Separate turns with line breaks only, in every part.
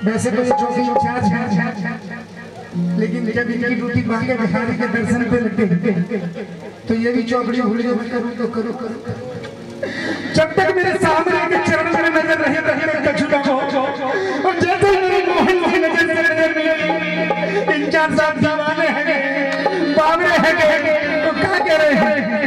वैसे तो ये चौकी इंचार्ज है, लेकिन जब इनकी ड्यूटी बांके बिहारी के दर्शन पे लगे तो ये भी चौकड़ी भूल गए। करूँ तो करो करो, जब तक मेरे सामने के चरण में नजर रहे कछु ना हो, और जैसे मेरे मोहन नजर में इंचार्ज साहब जवाने हैं बावरे हैं तो क्या कह रहे हैं।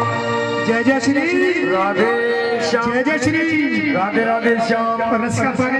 जय जय श्री राधे श्याम, राधे राधे श्याम।